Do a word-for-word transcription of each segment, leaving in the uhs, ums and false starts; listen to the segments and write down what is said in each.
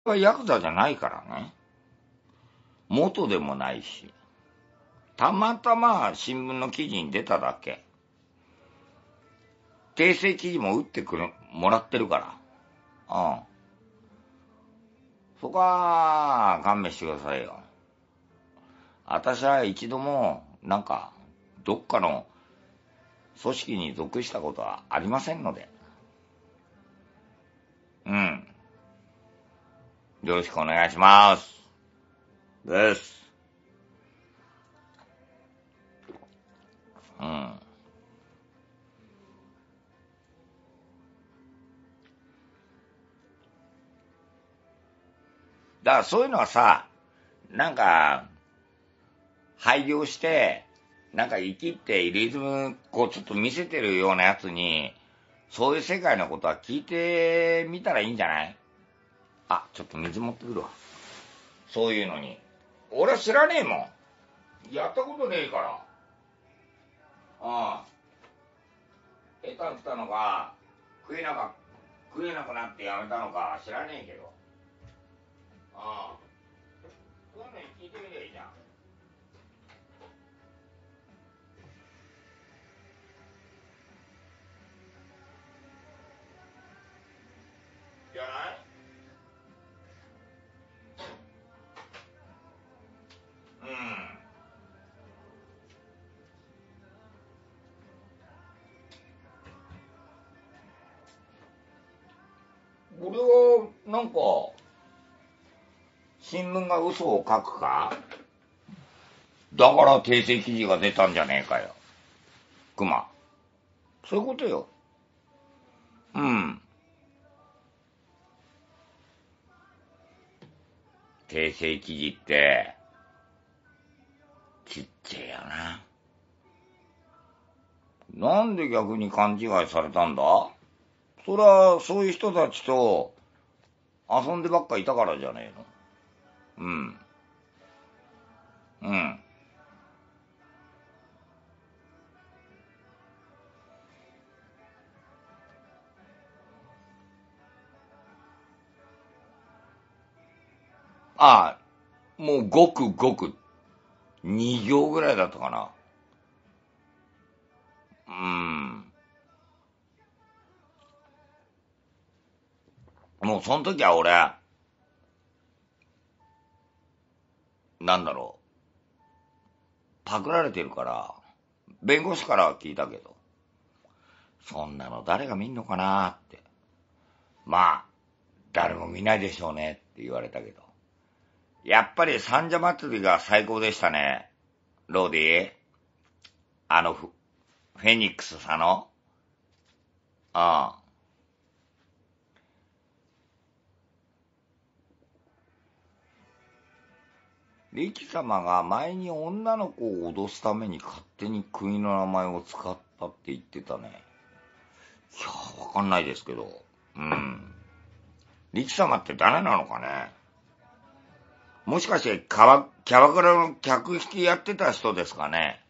はヤクザじゃないからね。元でもないし。たまたま新聞の記事に出ただけ。訂正記事も打ってくる、もらってるから。うん。そこは、勘弁してくださいよ。私は一度も、なんか、どっかの組織に属したことはありませんので。うん。よろしくお願いします。です。うん。だからそういうのはさ、なんか、廃業して、なんか生きってリズム、こうちょっと見せてるようなやつに、そういう世界のことは聞いてみたらいいんじゃない？あ、ちょっと水持ってくるわ。そういうのに。俺は知らねえもん。やったことねえから。うん。下手くたのか、食えなか、食えなくなってやめたのか知らねえけど。うん。そういうのに聞いてみりゃいいじゃん。じゃない？うん。俺は、なんか、新聞が嘘を書くか？だから訂正記事が出たんじゃねえかよ。熊。そういうことよ。うん。訂正記事って、ちっちゃいよな。なんで逆に勘違いされたんだ？そりゃ、そういう人たちと遊んでばっかいたからじゃねえの。うん。うん。ああ、もうごくごく、に行ぐらいだったかな。うん。もうその時は俺、なんだろう、パクられてるから、弁護士からは聞いたけど、そんなの誰が見んのかなって。まあ、誰も見ないでしょうねって言われたけど。やっぱり三社祭りが最高でしたね。ローディー。あのフ、フェニックスさんの。ああ。リキ様が前に女の子を脅すために勝手に国の名前を使ったって言ってたね。いや、わかんないですけど。うん。リキ様って誰なのかね？もしかしてキャバ、キャバクラの客引きやってた人ですかね？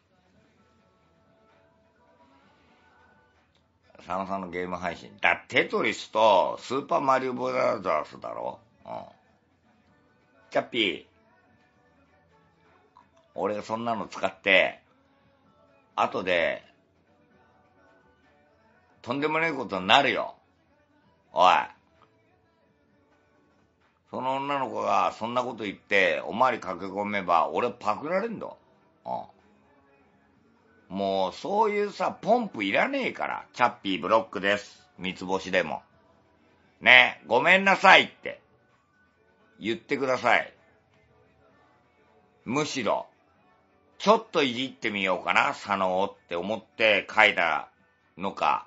佐野さんのゲーム配信。だ、テトリスとスーパーマリオブラザーズだろ？うん。キャッピー、俺がそんなの使って、後で、とんでもないことになるよ。おい。その女の子がそんなこと言って、おまわり駆け込めば、俺パクられんだ。うん。もう、そういうさ、ポンプいらねえから。チャッピーブロックです。三つ星でも。ね、ごめんなさいって言ってください。むしろ、ちょっといじってみようかな、佐野をって思って書いたのか、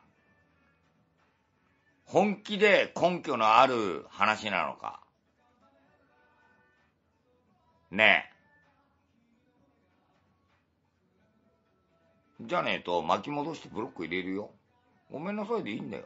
本気で根拠のある話なのか。ねえ。じゃねえと巻き戻してブロック入れるよ。ごめんなさいでいいんだよ。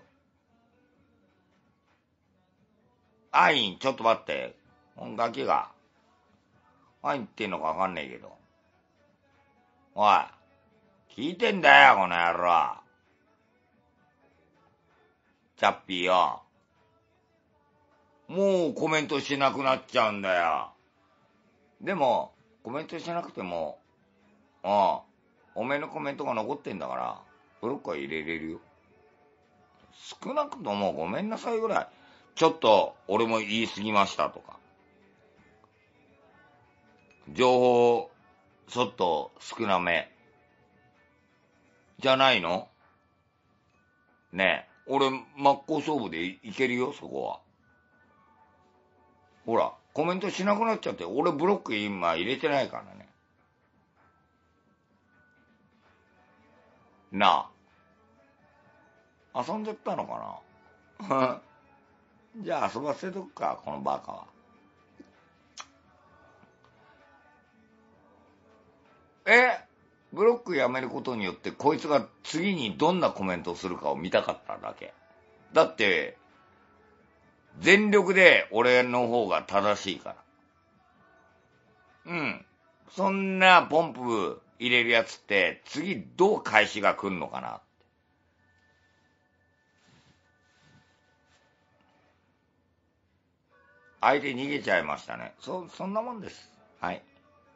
アイン、ちょっと待って。ガキが。何言ってんのかわかんねえけど。おい、聞いてんだよ、この野郎。チャッピーよ。 もうコメントしなくなっちゃうんだよ。でも、コメントしなくても、ああ、おめえのコメントが残ってんだから、ブロックは入れれるよ。少なくともごめんなさいぐらい、ちょっと俺も言い過ぎましたとか、情報ちょっと少なめ、じゃないの？ねえ、俺真っ向勝負でいけるよ、そこは。ほら、コメントしなくなっちゃって、俺ブロック今入れてないからね。なあ、遊んじゃったのかなじゃあ遊ばせとくか、このバカは。えブロックやめることによってこいつが次にどんなコメントをするかを見たかっただけ。だって全力で俺の方が正しいから。うん。そんなポンプ入れるやつって次どう返しが来るのかな。相手逃げちゃいましたね。そ、そんなもんです。はい。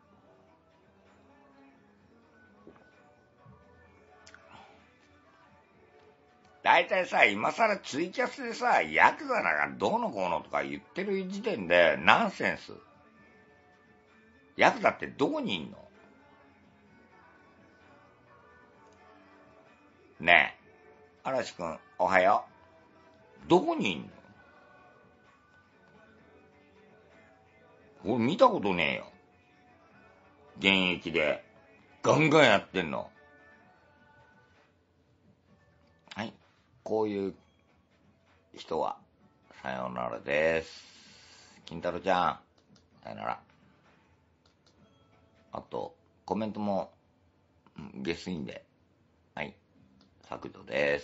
大体さ、今更ツイキャスでさ、ヤクザなんかどうのこうのとか言ってる時点でナンセンス。ヤクザってどこにいんの？ねえ。嵐くん、おはよう。どこにいんの？俺見たことねえよ。現役で。ガンガンやってんの。はい。こういう人は、さようならです。金太郎ちゃん、さようなら。あと、コメントも、下水んで、はい。削除です。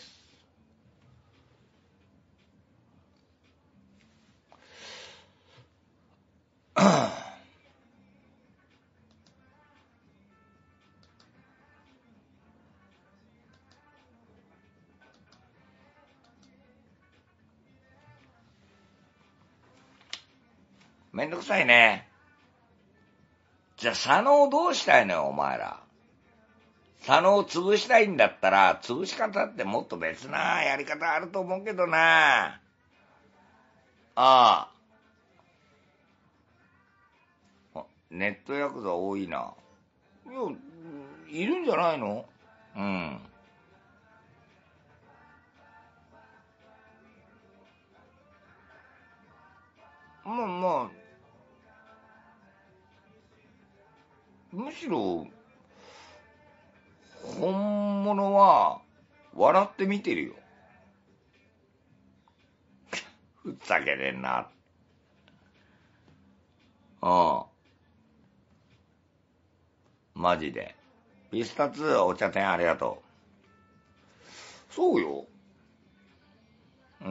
めんどくさいね。じゃあ、佐野をどうしたいのよ、お前ら。佐野を潰したいんだったら、潰し方ってもっと別なやり方あると思うけどな。ああ。ネットヤクザ多いな。いや、いるんじゃないの？うん。まあまあ、むしろ、本物は、笑って見てるよ。ふざけてんな。うん。マジで。ピスタツお茶店ありがとう。そうよ。うん。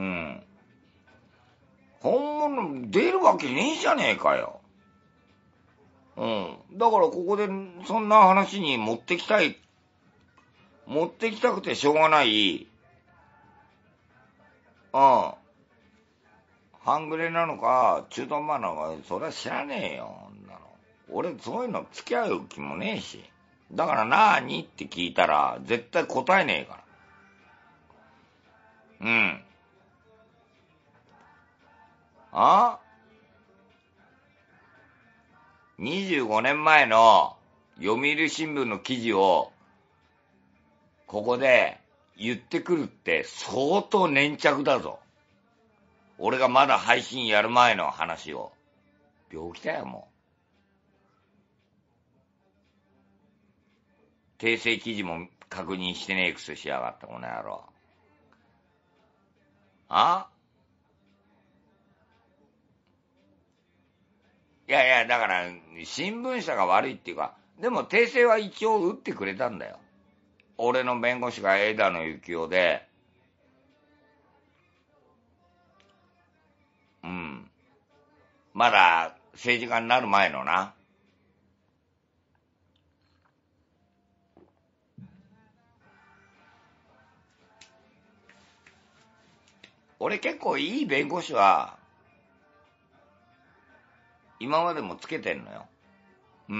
本物出るわけねえじゃねえかよ。うん。だからここでそんな話に持ってきたい、持ってきたくてしょうがない、うん。半グレなのか、中途半端なのか、それは知らねえよ。女の俺、そういうの付き合う気もねえし。だからなーにって聞いたら、絶対答えねえから。うん。あ ?にじゅうご 年前の読売新聞の記事を、ここで言ってくるって相当粘着だぞ。俺がまだ配信やる前の話を。病気だよ、もう。訂正記事も確認してねえくせしやがった、この野郎。あいやいや、だから、新聞社が悪いっていうか、でも訂正は一応打ってくれたんだよ。俺の弁護士が枝野幸男で、うん。まだ政治家になる前のな。俺結構いい弁護士は今までもつけてんのよ。うん。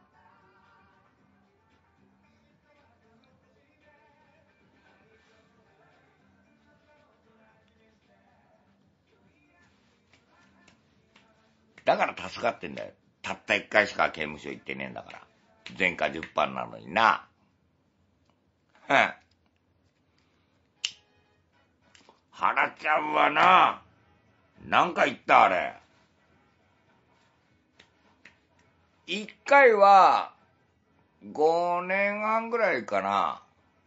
だから助かってんだよ。たった一回しか刑務所行ってねえんだから。前科じゅっぱんなのにな。うん。原ちゃんはな、何回言ったあれ。一回は、ごねんはんぐらいかな。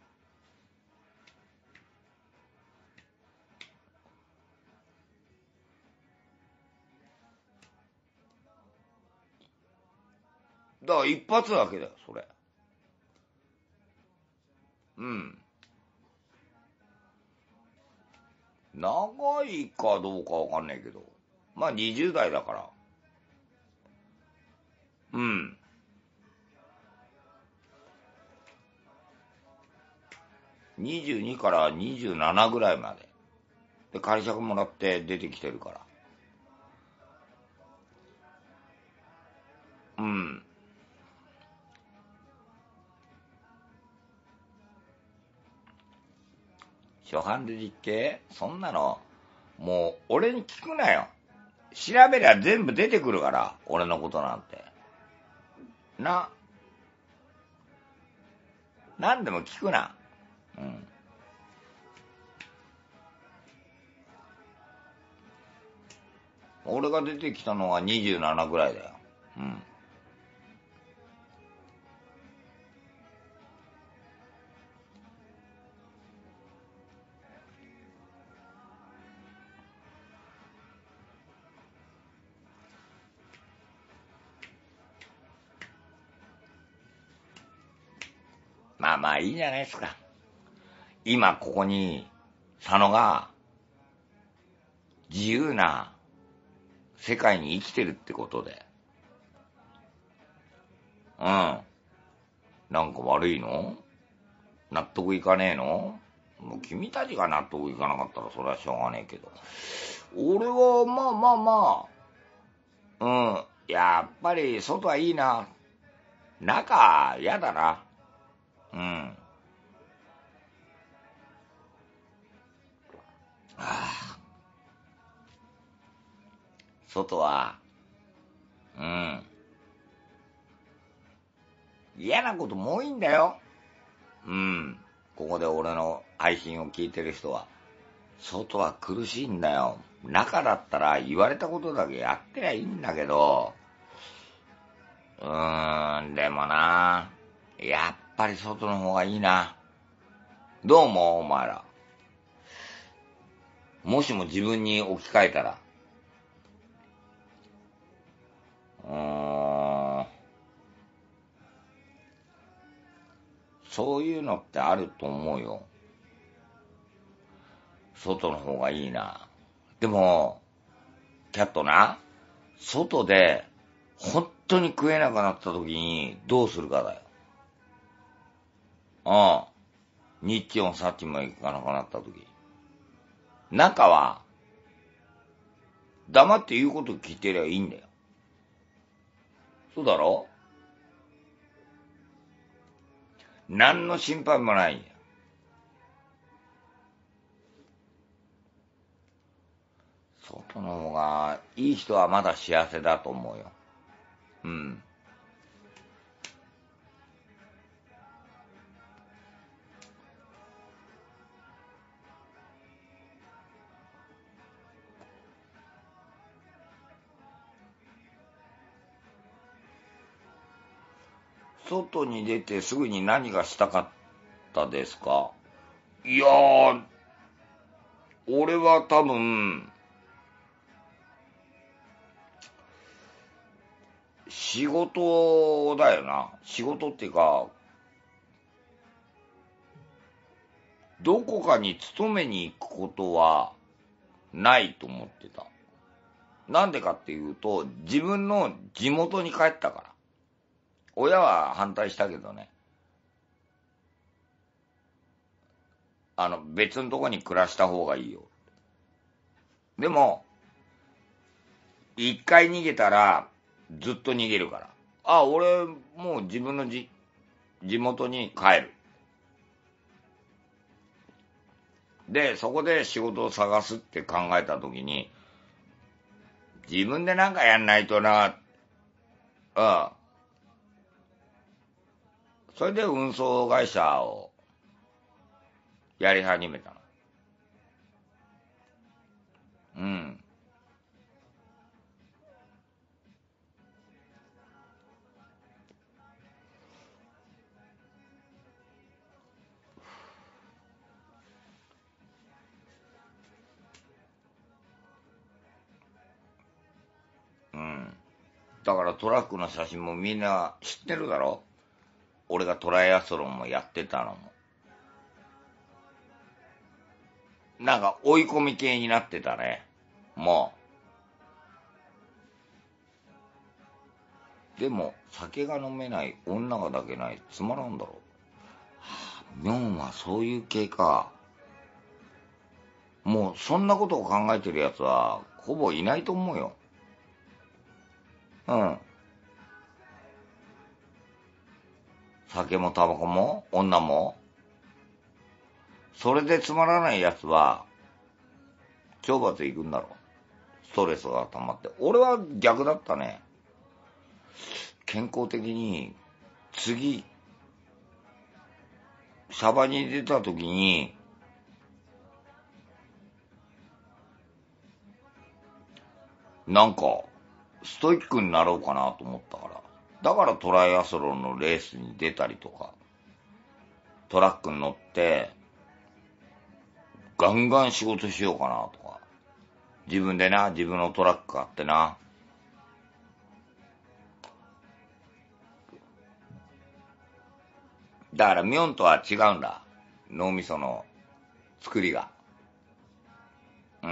だから一発だけだよ、それ。うん。長いかどうかわかんないけど。まあにじゅう代だから。うん。にじゅうにからにじゅうななぐらいまで。で、仮釈もらって出てきてるから。うん。初犯で実刑？そんなの、もう俺に聞くなよ。調べりゃ全部出てくるから、俺のことなんて。な、何でも聞くな。うん。俺が出てきたのはにじゅうななぐらいだよ。うん。まあまあいいじゃないですか。今ここに、佐野が自由な世界に生きてるってことで。うん。なんか悪いの？納得いかねえの？もう君たちが納得いかなかったらそれはしょうがねえけど。俺はまあまあまあ、うん。やっぱり外はいいな。中、嫌だな。うん。はあ、外は、うん。嫌なことも多いんだよ。うん。ここで俺の配信を聞いてる人は。外は苦しいんだよ。中だったら言われたことだけやってりゃいいんだけど、うーん、でもな、やっぱり外の方がいいな。どう思うお前ら。もしも自分に置き換えたら。うーん、そういうのってあると思うよ。外の方がいいな。でも、キャットな、外で本当に食えなくなった時にどうするかだよ。うん。日曜さっちも行かなくなった時。中は黙って言うこと聞いてりゃいいんだよ。そうだろ？何の心配もないんや。外の方がいい人はまだ幸せだと思うよ。うん。外に出てすぐに何がしたかったですか？いやー、俺は多分、仕事だよな。仕事っていうか、どこかに勤めに行くことはないと思ってた。なんでかっていうと、自分の地元に帰ったから。親は反対したけどね。あの、別のとこに暮らした方がいいよ。でも、 一回逃げたら、ずっと逃げるから。あ、俺、もう自分のじ地元に帰る。で、そこで仕事を探すって考えたときに、自分でなんかやんないとな、うん。それで運送会社をやり始めたの。うん。うん。だからトラックの写真もみんな知ってるだろ？俺がトライアスロンもやってたのも。なんか追い込み系になってたね。もう。でも、酒が飲めない、女が抱けない、つまらんだろ。はあ、妙はそういう系か。もう、そんなことを考えてる奴は、ほぼいないと思うよ。うん。酒もタバコも、女も。それでつまらない奴は、懲罰行くんだろ。ストレスが溜まって。俺は逆だったね。健康的に、次、シャバに出た時に、なんか、ストイックになろうかなと思ったから。だからトライアスロンのレースに出たりとか、トラックに乗って、ガンガン仕事しようかなとか。自分でな、自分のトラック買ってな。だからミョンとは違うんだ。脳みその作りが。うん。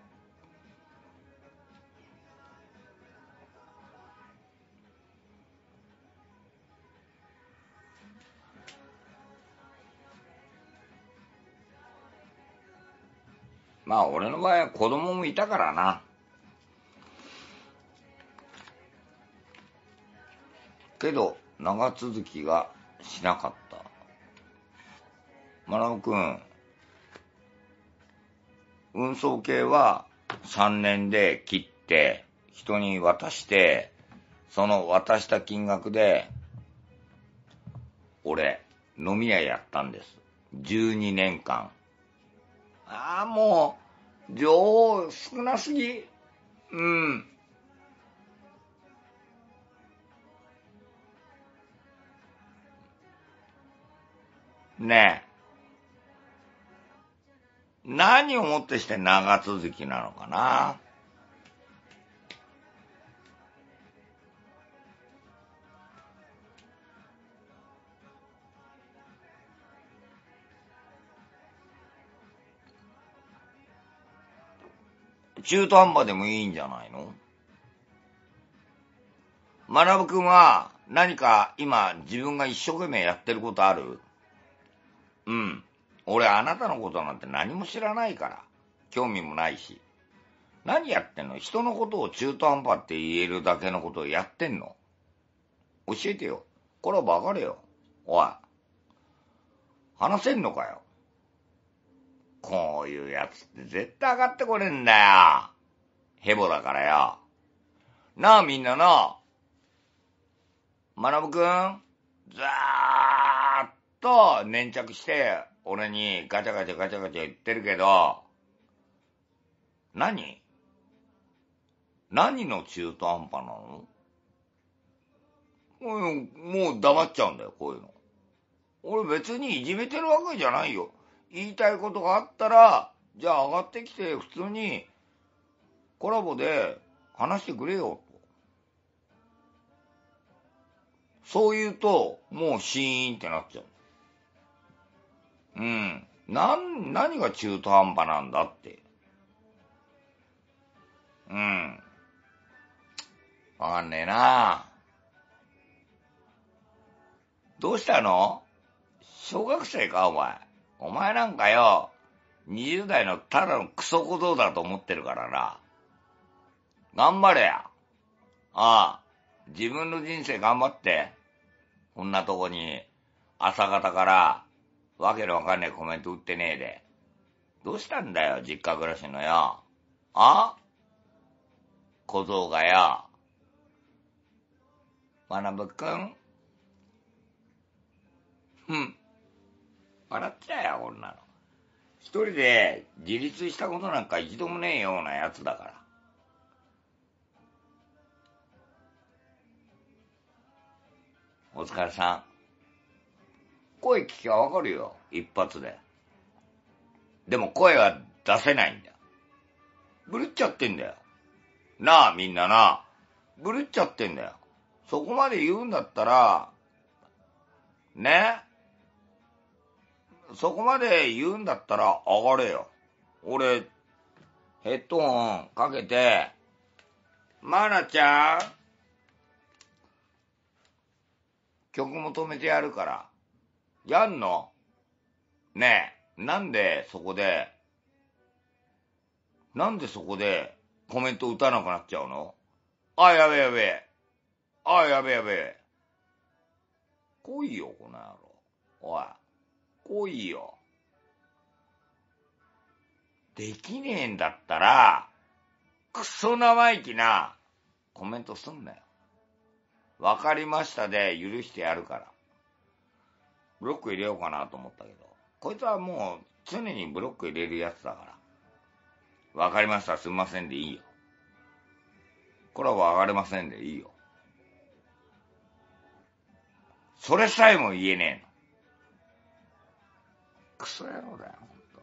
まあ俺の場合は子供もいたからな。けど、長続きがしなかった。マナオくん、運送系はさんねんで切って、人に渡して、その渡した金額で、俺、飲み屋やったんです。じゅうにねんかん。ああ、もう、情報少なすぎ。うん。ねえ。何をもってして長続きなのかな。中途半端でもいいんじゃないの？学くんは何か今自分が一生懸命やってることある？うん。俺あなたのことなんて何も知らないから。興味もないし。何やってんの？人のことを中途半端って言えるだけのことをやってんの？教えてよ。これはバカれよ。おい。話せんのかよ。こういうやつって絶対上がってこれんだよ。ヘボだからよ。なあみんなな。学くん、ずーっと粘着して、俺にガチャガチャガチャガチャ言ってるけど、何何の中途半端なの？もう、もう黙っちゃうんだよ、こういうの。俺別にいじめてるわけじゃないよ。言いたいことがあったら、じゃあ上がってきて普通にコラボで話してくれよ。そう言うと、もうシーンってなっちゃう。うん。なん、何が中途半端なんだって。うん。わかんねえな。どうしたの？小学生か、お前。お前なんかよ、にじゅう代のただのクソ小僧だと思ってるからな。 頑張れや。ああ、自分の人生頑張って。こんなとこに朝方からわけのわかんねえコメント打ってねえで。どうしたんだよ、実家暮らしのよ。あ小僧がよ。学ぶくんうん。笑っちゃえよ、こんなの。一人で自立したことなんか一度もねえようなやつだから。お疲れさん。声聞きゃわかるよ、一発で。でも声は出せないんだよ。ブルっちゃってんだよ。なあ、みんなな。ブルっちゃってんだよ。そこまで言うんだったら、ね。そこまで言うんだったら上がれよ。俺、ヘッドホンかけて、マナちゃん、曲も止めてやるから。やんの？ねえ、なんでそこで、なんでそこでコメント打たなくなっちゃうの？あ、やべやべ。あ、やべやべ。来いよ、この野郎。おい、来いよ。できねえんだったら、クソ生意気なコメントすんなよ。わかりましたで許してやるから。ブロック入れようかなと思ったけど、こいつはもう常にブロック入れるやつだから。わかりました、すんませんでいいよ。これはわかりませんでいいよ。それさえも言えねえの。クソ野郎だよ、ほんと。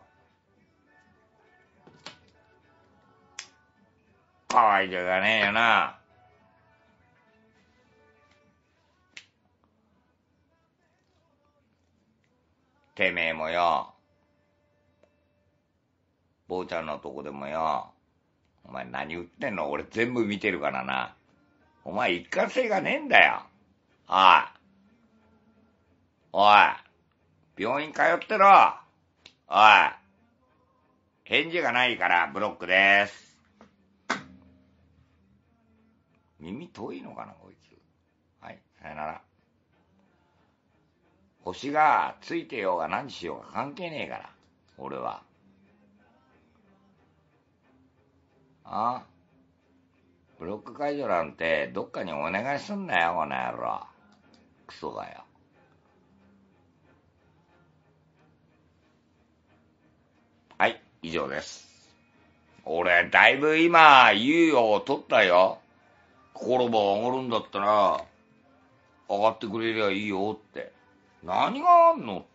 かわいいじゃがねえよな。てめえもよ、坊ちゃんのとこでもよ、お前何言ってんの？俺全部見てるからな。お前一貫性がねえんだよ。おい。おい。病院通ってろ。おい。返事がないからブロックです。耳遠いのかな、こいつ。はい、さよなら。星がついてようが何しようが関係ねえから、俺は。あ？ブロック解除なんてどっかにお願いすんなよ、この野郎。クソがよ。はい、以上です。俺、だいぶ今、猶予を取ったよ。心も上がるんだったら、上がってくれりゃいいよって。何があんのって。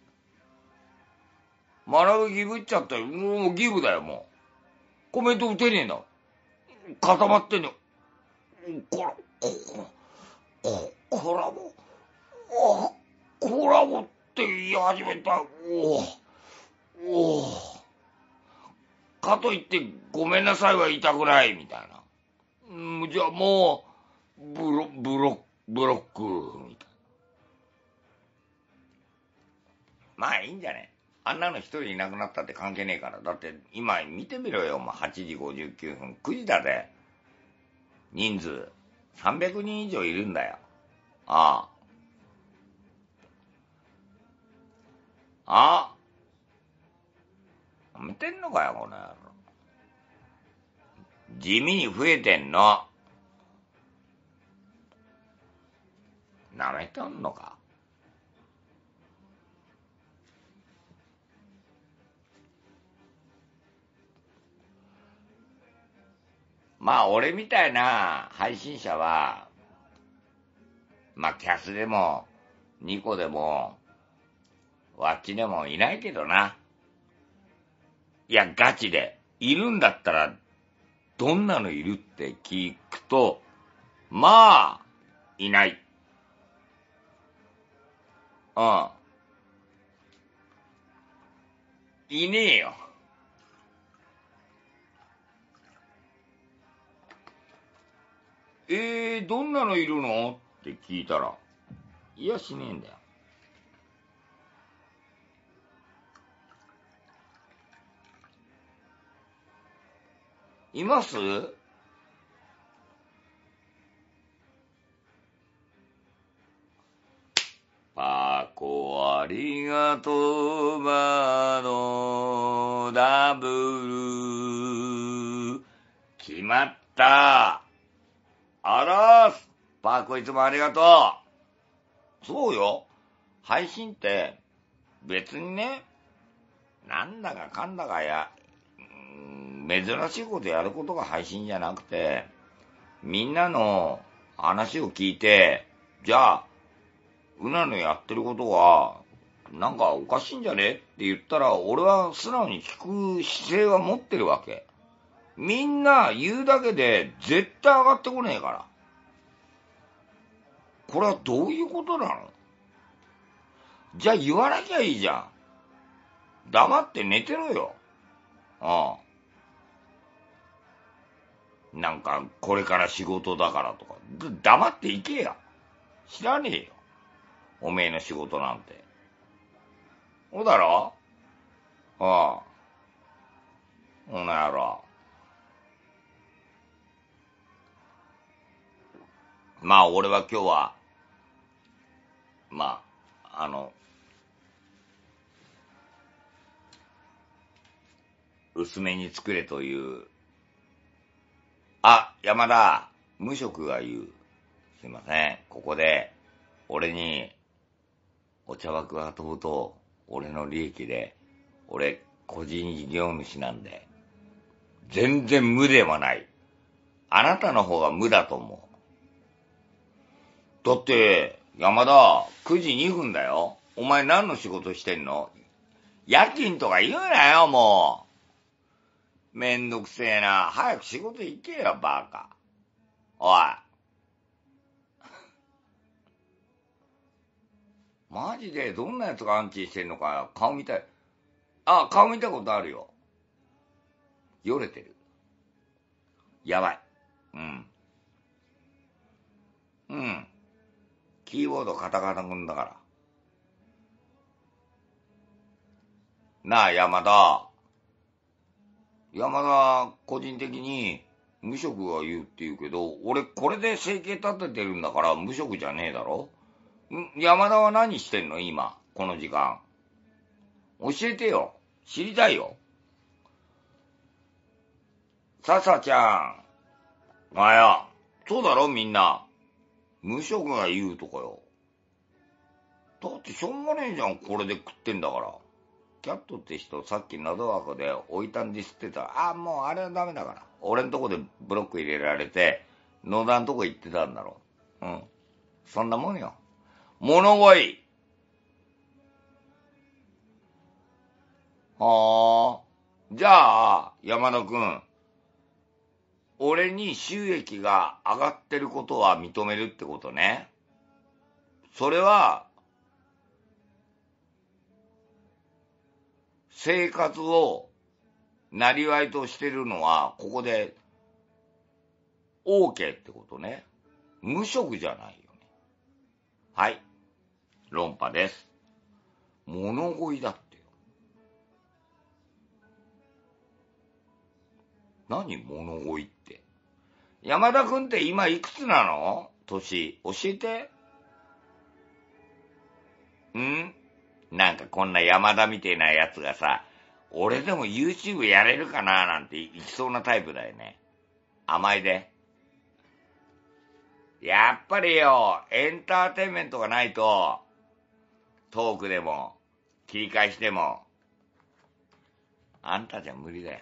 学ぶギブっちゃったよ。もうギブだよ、もう。コメント打てねえんだ。固まってんの。こら、こ、こ、こらも、あ、こらもって言い始めた。おおおかといって、ごめんなさいは言いたくない、みたいな。うん、じゃあもう、ブロ、ブロ、ブロック、みたいな。まあいいんじゃね。あんなの一人いなくなったって関係ねえから。だって今見てみろよ、もうはちじごじゅうきゅうふん、くじだぜ。人数、さんびゃくにん以上いるんだよ。ああ。ああ。やめてんのかよ、この野郎。地味に増えてんの。なめとんのか。まあ俺みたいな配信者は、まあキャスでもニコでもワッチでもいないけどな。いやガチでいるんだったらどんなのいるって聞くと、まあいない。うん。いねえよ。えー、どんなのいるのって聞いたら、いやしねえんだよ。います？ 言葉のダブル。決まった。あらーす。パーコいつもありがとう。そうよ。配信って別にね、なんだかかんだかや、珍しいことやることが配信じゃなくて、みんなの話を聞いて、じゃあ、うなのやってることは、なんかおかしいんじゃねって言ったら、俺は素直に聞く姿勢は持ってるわけ。みんな言うだけで絶対上がってこねえから。これはどういうことなの？じゃあ言わなきゃいいじゃん。黙って寝てろよ。ああ。なんか、これから仕事だからとか、黙って行けや。知らねえよ。おめえの仕事なんて。そうだろ？ああ。おの野郎。まあ、俺は今日は、まあ、あの、薄めに作れという、あ、山田、無職が言う。すいません。ここで、俺に、お茶枠が飛ぶと、俺の利益で、俺、個人事業主なんで、全然無ではない。あなたの方が無だと思う。だって、山田、くじにふんだよ。お前何の仕事してんの？夜勤とか言うなよ、もう。めんどくせえな。早く仕事行けよ、バカ。おい。マジでどんな奴がアンチしてんのか顔見たい。あ、顔見たことあるよ。よれてる。やばい。うん。うん。キーボードカタカタくんだから。なあ、山田。山田、個人的に無職が言うって言うけど、俺これで生計立ててるんだから無職じゃねえだろ？ん山田は何してんの今、この時間。教えてよ。知りたいよ。ささちゃん。あや、そうだろみんな。無職が言うとかよ。だってしょうがねえじゃん、これで食ってんだから。キャットって人、さっき喉枠で置いたんディスってた。あ、もうあれはダメだから。俺んとこでブロック入れられて、野田んとこ行ってたんだろ。うん。そんなもんよ。物乞い。はあ。じゃあ、山田くん。俺に収益が上がってることは認めるってことね。それは、生活をなりわいとしてるのは、ここで OK ってことね。無職じゃないよね。はい。論破です。物乞いだってよ。何物乞いって。山田くんって今いくつなの？年。教えて。ん？なんかこんな山田みてえなやつがさ、俺でも YouTube やれるかななんて言いそうなタイプだよね。甘いで。やっぱりよ、エンターテインメントがないと、トークでも、切り返しでも、あんたじゃ無理だよ。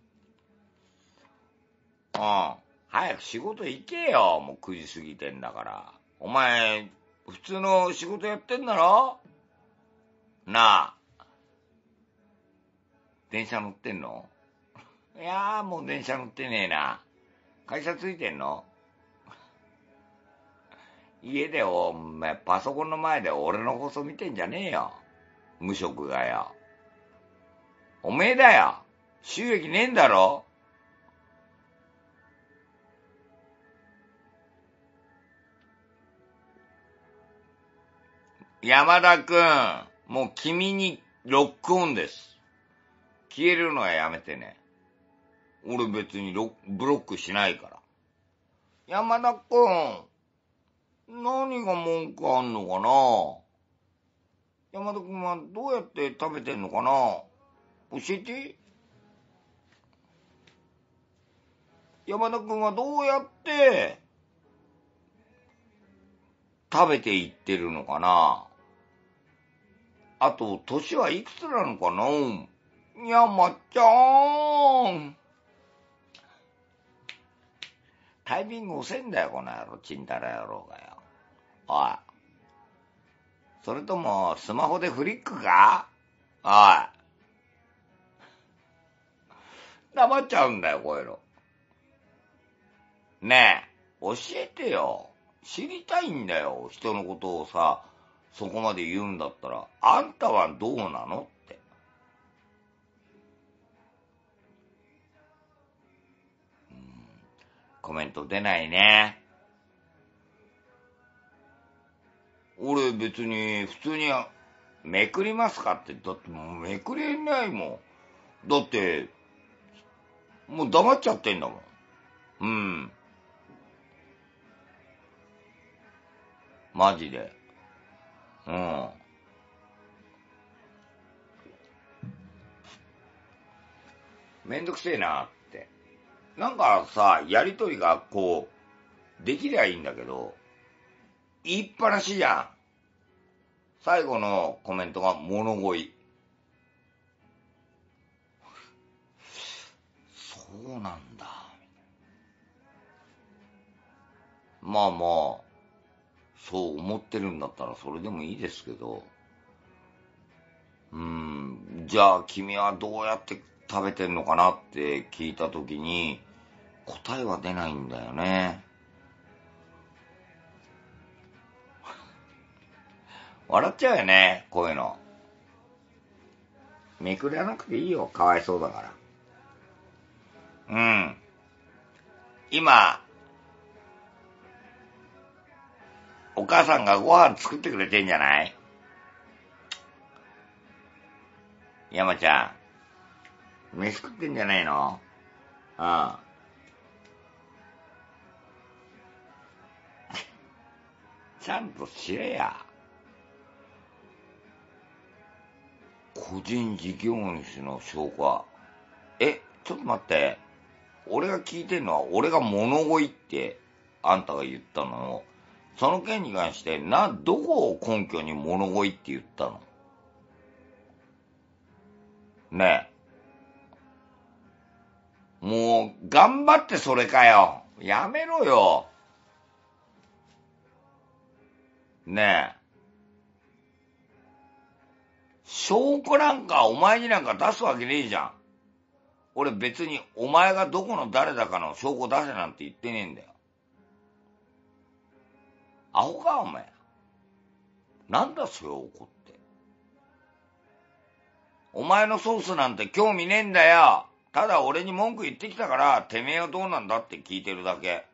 うん。早く仕事行けよ。もうくじ過ぎてんだから。お前、普通の仕事やってんだろ？なあ。電車乗ってんの？いやーもう電車乗ってねえな。会社ついてんの？家でお前パソコンの前で俺の放送見てんじゃねえよ。無職がよ。おめえだよ。収益ねえんだろ？山田くん、もう君にロックオンです。消えるのはやめてね。俺別にロブロックしないから。山田くん、何が文句あんのかな？ 山田くんはどうやって食べてんのかな？教えて。山田くんはどうやって食べていってるのかな？あと、年はいくつなのかな？山ちゃん。タイミング遅いんだよ、この野郎、チンタラ野郎がよ。おい。それとも、スマホでフリックか？おい。黙っちゃうんだよ、こういうの。ねえ、教えてよ。知りたいんだよ、人のことをさ、そこまで言うんだったら。あんたはどうなのって。うん、コメント出ないね。俺別に普通にめくりますかって、だってもうめくれないもん。だって、もう黙っちゃってんだもん。うん。マジで。うん。めんどくせえなって。なんかさ、やりとりがこう、できりゃいいんだけど、言いっぱなしじゃん。最後のコメントが物乞い。そうなんだ。まあまあ、そう思ってるんだったらそれでもいいですけど。うーん、じゃあ君はどうやって食べてんのかなって聞いたときに、答えは出ないんだよね。笑っちゃうよね、こういうの。めくらなくていいよ、かわいそうだから。うん。今、お母さんがご飯作ってくれてんじゃない？山ちゃん、飯食ってんじゃないの？うん。ちゃんとしれや。個人事業主の証拠は、え、ちょっと待って。俺が聞いてんのは、俺が物乞いって、あんたが言ったのを、その件に関して、な、どこを根拠に物乞いって言ったの？ねえ。もう、頑張ってそれかよ。やめろよ。ねえ。証拠なんかお前になんか出すわけねえじゃん。俺別にお前がどこの誰だかの証拠出せなんて言ってねえんだよ。アホかお前。なんだそれ怒って。お前のソースなんて興味ねえんだよ。ただ俺に文句言ってきたから、てめえはどうなんだって聞いてるだけ。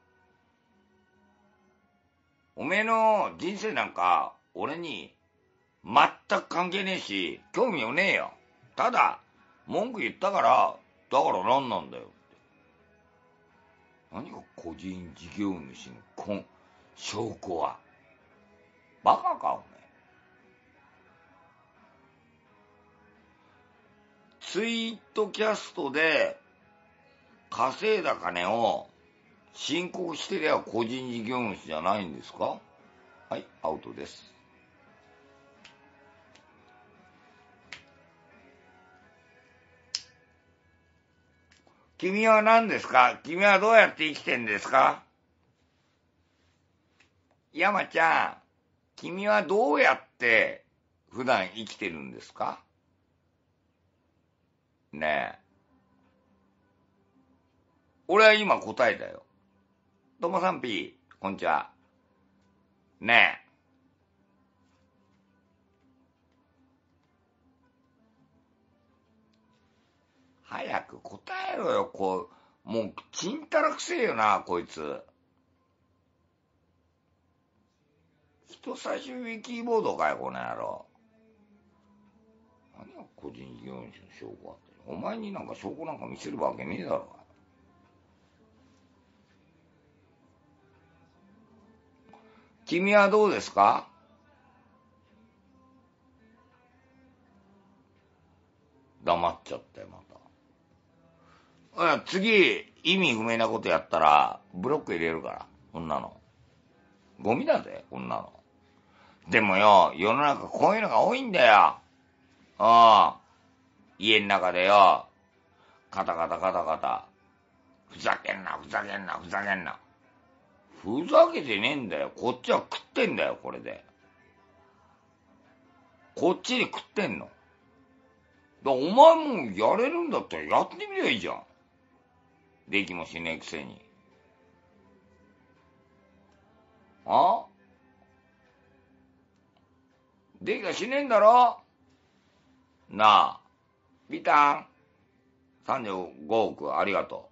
おめえの人生なんか、俺に全く関係ねえし、興味もねえよ。ただ、文句言ったから、だから何なんだよって。何が個人事業主の根、証拠は。バカか、おめえ。ツイートキャストで稼いだ金を申告してりゃ個人事業主じゃないんですか？はい、アウトです。君は何ですか？君はどうやって生きてんですか？山ちゃん、君はどうやって普段生きてるんですか？ねえ。俺は今答えだよ。ともさんぴー、こんにちは。ねえ。早く答えろよ、こう。もう、ちんたらくせえよな、こいつ。人差し指キーボードかよ、この野郎。何が個人事業主の証拠あって。お前になんか証拠なんか見せるわけねえだろ。君はどうですか？ 黙っちゃったよ、また。次、意味不明なことやったら、ブロック入れるから、こんなの。ゴミだぜ、こんなの。でもよ、世の中こういうのが多いんだよ。ああ。家の中でよ、カタカタカタカタ。ふざけんな、ふざけんな、ふざけんな。ふざけてねえんだよ。こっちは食ってんだよ、これで。こっちで食ってんの。だお前もやれるんだったらやってみりゃいいじゃん。できもしねえくせに。あできはしねえんだろなあ。ビタン。さんじゅうごおくありがと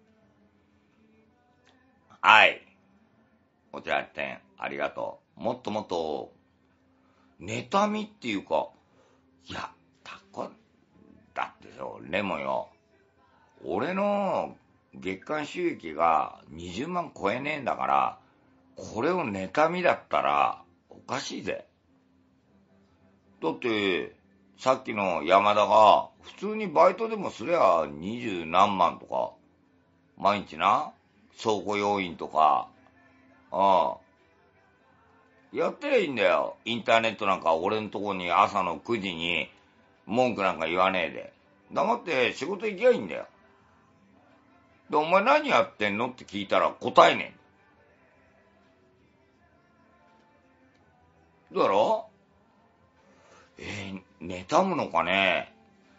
う。はい。お茶店ありがとう。もっともっと、妬みっていうか、いや、たこ、だってさ、でもよ、俺の月間収益がにじゅうまん超えねえんだから、これを妬みだったらおかしいぜ。だって、さっきの山田が普通にバイトでもすりゃ二十何万とか、毎日な、倉庫要員とか、ああ、やってりゃいいんだよ。インターネットなんか俺のとこに朝のくじに文句なんか言わねえで。黙って仕事行きゃいいんだよ。で、お前何やってんのって聞いたら答えねえ。だろえー、妬むのかね。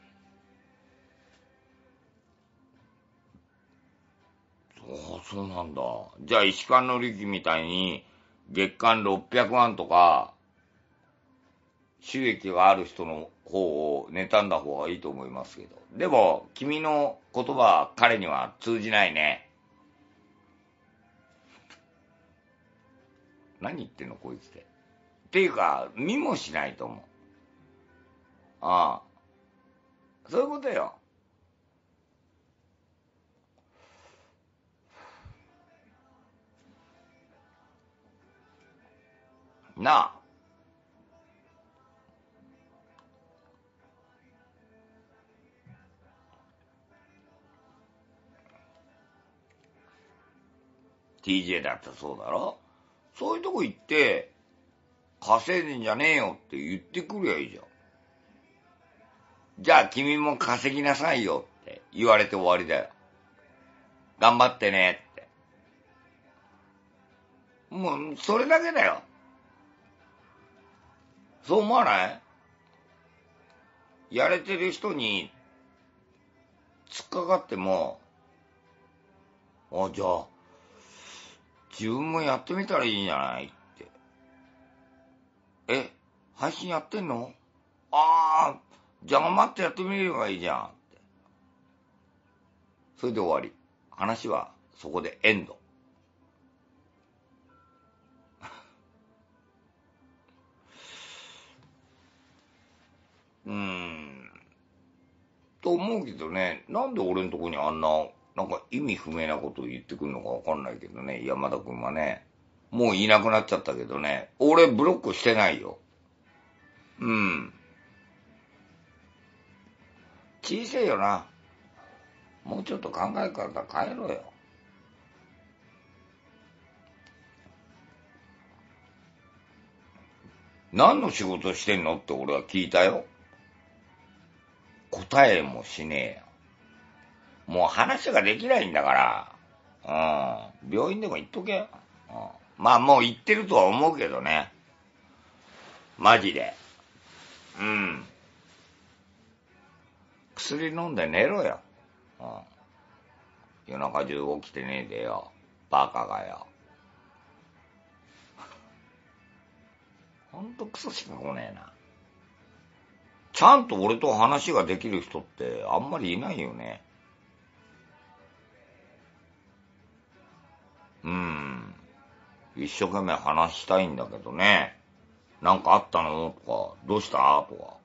そう、そうなんだ。じゃあ石川の力みたいに月間ろっぴゃくまんとか収益がある人の方を妬んだ方がいいと思いますけど。でも君の言葉は彼には通じないね。何言ってんのこいつで。っていうか見もしないと思う。ああ、そういうことよ。なあ。ティージェー だってそうだろ。そういうとこ行って、稼いでんじゃねえよって言ってくりゃいいじゃん。じゃあ君も稼ぎなさいよって言われて終わりだよ。頑張ってねって。もう、それだけだよ。そう思わない？やれてる人に突っかかっても、あ、じゃあ、自分もやってみたらいいんじゃないって。え、配信やってんの？ああ、じゃあ待ってやってみればいいじゃんって。それで終わり。話はそこでエンド。うーん。と思うけどね、なんで俺のとこにあんな、なんか意味不明なことを言ってくるのかわかんないけどね、山田くんはね。もういなくなっちゃったけどね、俺ブロックしてないよ。うん。小せえよな。もうちょっと考え方変えろよ。何の仕事してんのって俺は聞いたよ。答えもしねえよ。もう話ができないんだから、うん、病院でも行っとけ。うん、まあもう行ってるとは思うけどね。マジで。うん。薬飲んで寝ろよ。うん、夜中中起きてねえでよ。バカがよ。ほんとクソしか来ねえな。ちゃんと俺と話ができる人ってあんまりいないよね。うん。一生懸命話したいんだけどね。なんかあったのとか、どうしたとか。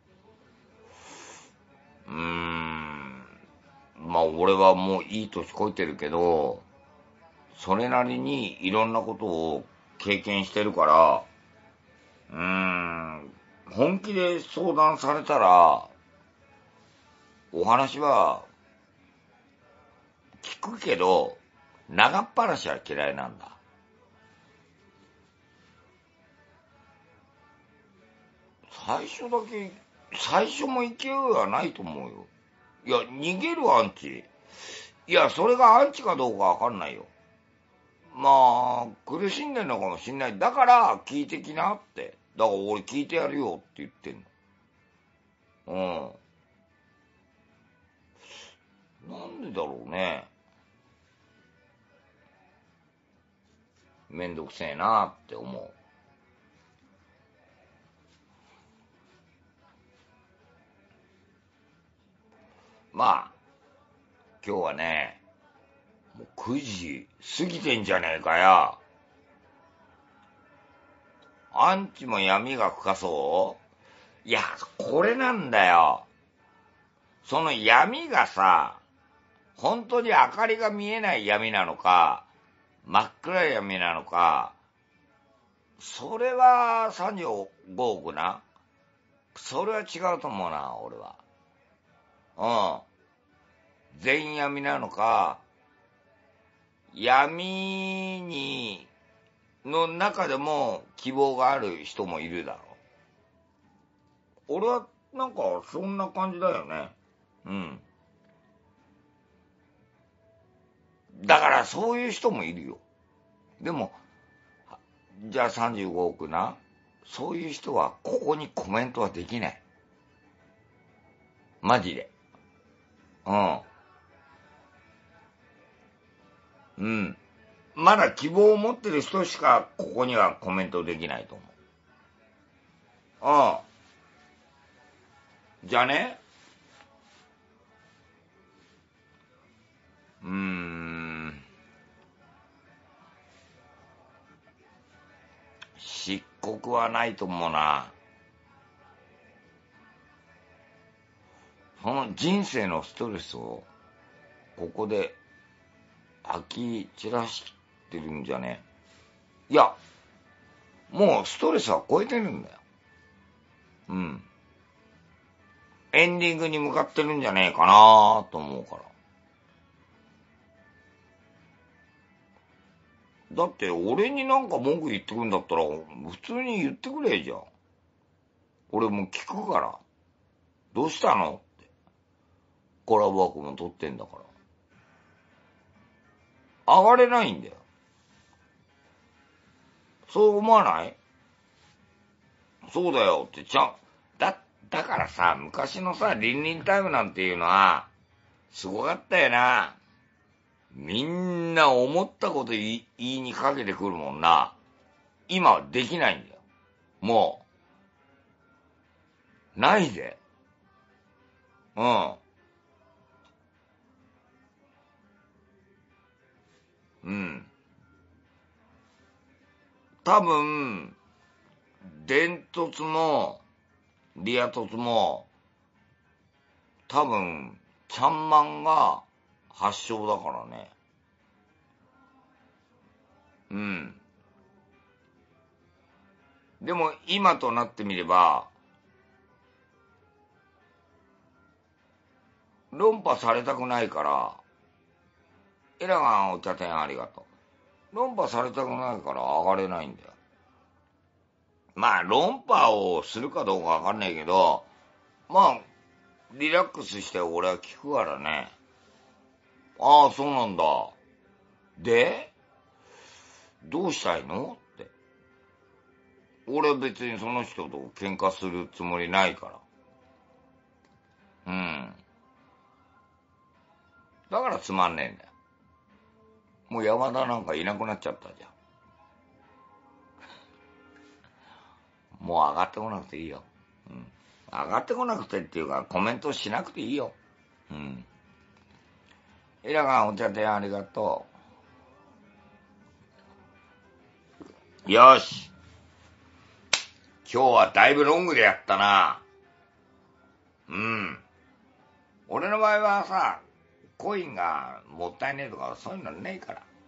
うーん。まあ俺はもういい年こいてるけど、それなりにいろんなことを経験してるから、うーん。本気で相談されたら、 お話は聞くけど、長っ話は嫌いなんだ。最初だけ、最初も勢いはないと思うよ。いや、逃げるアンチ。いや、それがアンチかどうかわかんないよ。まあ、苦しんでるのかもしんない。だから、聞いてきなって。だから俺聞いてやるよって言ってんの。うん。なんでだろうね。めんどくせえなって思う。まあ、今日はね、もうくじ過ぎてんじゃねえかよ。アンチも闇が深そう？いや、これなんだよ。その闇がさ、本当に明かりが見えない闇なのか、真っ暗い闇なのか、それはさんじゅうごおくな。それは違うと思うな、俺は。うん。全闇なのか、闇に、の中でも希望がある人もいるだろう。俺はなんかそんな感じだよね。うん。だからそういう人もいるよ。でも、じゃあさんじゅうごおくな。そういう人はここにコメントはできない。マジで。うん。うん。まだ希望を持ってる人しかここにはコメントできないと思う。うん。じゃあね。うーん。漆黒はないと思うな。その人生のストレスをここで吐き散らしてるんじゃね。いや、もうストレスは超えてるんだよ。うん。エンディングに向かってるんじゃねえかなと思うから。だって俺になんか文句言ってくんだったら普通に言ってくれじゃん。俺も聞くから。どうしたのって。コラボ枠も取ってんだから。上がれないんだよ。そう思わない？そうだよってちゃん、だ、だからさ、昔のさ、リンリンタイムなんていうのは、すごかったよな。みんな思ったこと言い、言いにかけてくるもんな。今はできないんだよ。もう、ないぜ。うん。うん。多分、電突も、リア突も、多分、ちゃんまんが発祥だからね。うん。でも、今となってみれば、論破されたくないから、エラガンお茶店ありがとう。論破されたくないから上がれないんだよ。まあ、論破をするかどうかわかんないけど、まあ、リラックスして俺は聞くからね。ああ、そうなんだ。で、どうしたいのって。俺は別にその人と喧嘩するつもりないから。うん。だからつまんねえんだよ。もう山田なんかいなくなっちゃったじゃん。もう上がってこなくていいよ。うん。上がってこなくてっていうかコメントしなくていいよ。うん。エラがお茶店ありがとう。よし。今日はだいぶロングでやったな。うん。俺の場合はさ、コインがもったいねえとかそういうのねえから。